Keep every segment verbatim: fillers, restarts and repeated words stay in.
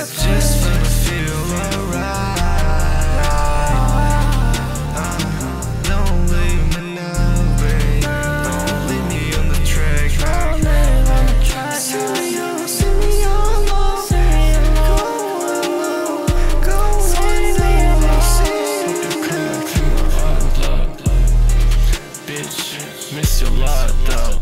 just wanna feel alright. uh, Don't leave me now, baby. Don't leave me on the track. Send me on, send me on low. Go, go on, bitch, miss your lot though.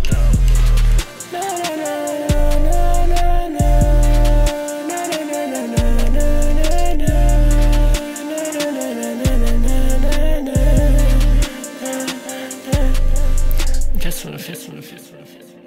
Just wanna fist, wanna fist, wanna fist.